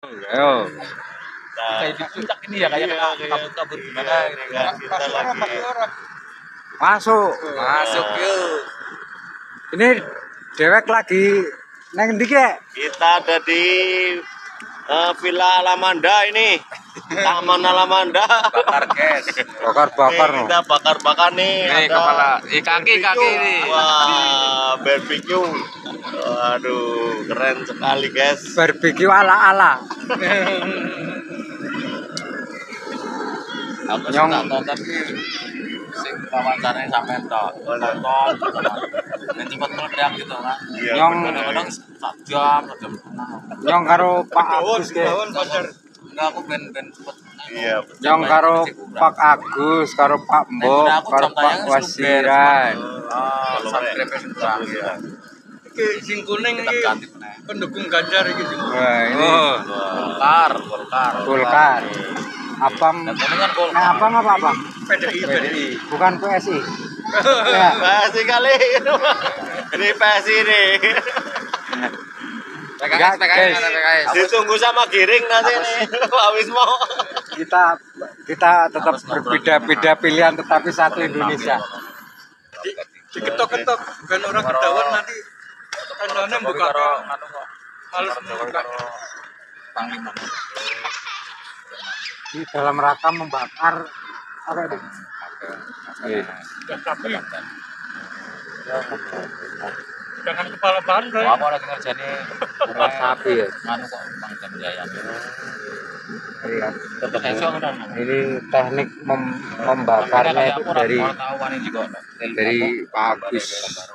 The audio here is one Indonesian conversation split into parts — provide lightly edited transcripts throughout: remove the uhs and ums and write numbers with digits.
Ayo. Kayak di puncak ini ya, kayak kabut-kabut gimana gitu kan. Kita lagi Masuk. Masuk yuk. Ini dewek lagi neng ndi kek? kita ada di Villa Alamanda ini. Taman Alamanda. Bakar guys. Bakar-bakar. Nih, kita bakar-bakar nih. Ini ada kepala, kaki ini. Wah, barbecue. Waduh, keren sekali guys. Barbecue ala-ala. Aku Nyong. suka tonton sing wawancaranya sampai tok. Tonton gitu kan. Dan cepat meledak gitu kan. Iya, Nyong. Kadang-kadang 1 jam, 1 jam. Nyong karo Pak Agus ke. Enggak, aku ben cepet. Iya. Nyong karo Pak Agus, karo Pak Mbok, karo Pak Wasiran. Subscribe sudah ya. Sing kuning iki Ganti meneh. pendukung Ganjar iki sing. Wah, ini Golkar. Abang. Dan ini kan Golkar. Nah, abang apa abang? PDI. Bukan PSI. Ya. PSI kali. Ini PSI nih. PKS. Ditunggu sama Giring nanti nih. Pak Wismo. Kita tetap berbeda-beda pilihan tetapi satu Indonesia. Diketok-ketok ben ora ketahuan nanti kandane buka males buka. Panglima. Di dalam rangka membakar apa itu? Tapi jangan kepala bandel. Apa lagi ngerjane Sapi ya. nganu kok Bang Jam Jaya. Iya. Tetep esok kan. Ini teknik membakarnya itu dari Pak Agus.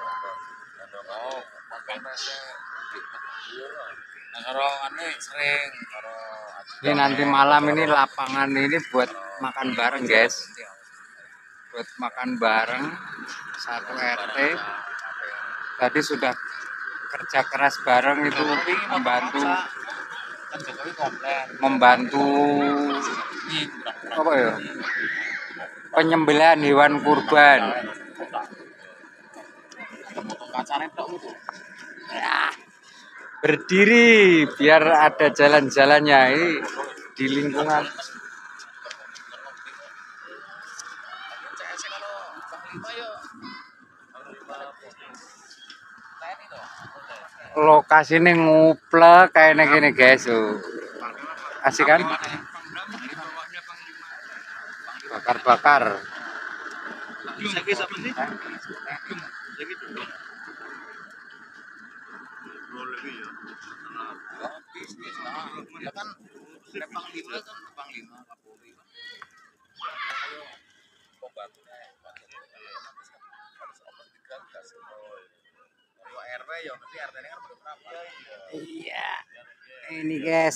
Ini nanti malam ini lapangan ini buat makan bareng guys. Buat makan bareng satu RT. Tadi sudah kerja keras bareng itu membantu apa ya, penyembelihan hewan kurban. Ya, berdiri biar ada jalan-jalannya ini di lingkungan. Lokasi ini nguplek kayak gini guys, asik kan? Bakar-bakar. Iya, ini guys,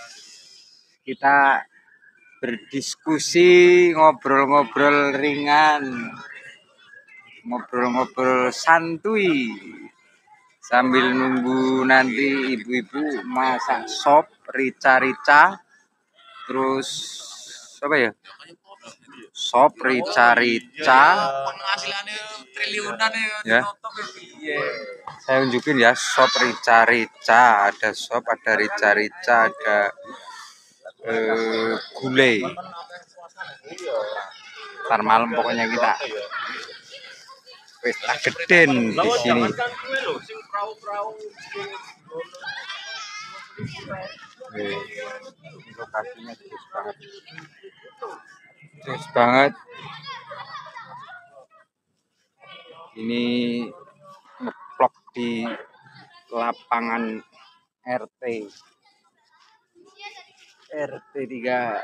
kita berdiskusi, ngobrol-ngobrol ringan, ngobrol-ngobrol santuy sambil nunggu nanti ibu-ibu masak sop rica-rica, terus apa ya, sop rica-rica Triliunan ya. Saya unjukin ya, sop rica-rica, ada sop, ada rica-rica, ada gulai. Ntar malam pokoknya kita pesta geden di sini. Lokasinya bagus banget. Bagus banget. Ini ngeplok di lapangan RT 3.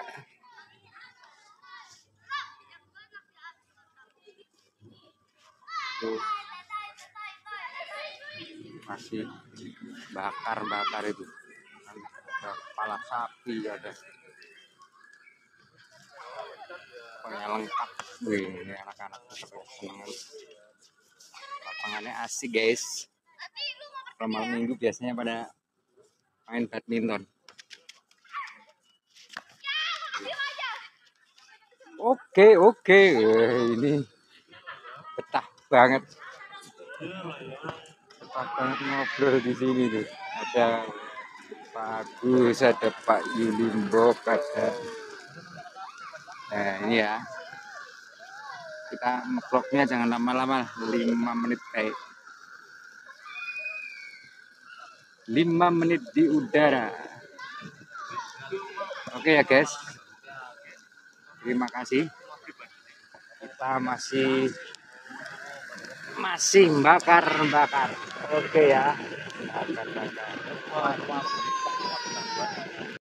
Tuh. Masih bakar-bakar itu. Ada kepala sapi, ada. Pokoknya lengkap. Wih, ini anak-anak seneng. Lapangannya asik guys. Kalau malam minggu biasanya pada main badminton. Oke. Ini betah banget. Betah banget ngobrol di sini tuh. Ada Pak Agus, ada Pak Yulimbok, ada. Nah ini ya, kita ngevlognya jangan lama-lama, 5 menit kayak 5 menit di udara. Oke ya guys, terima kasih. Kita masih bakar. Oke ya, bakar.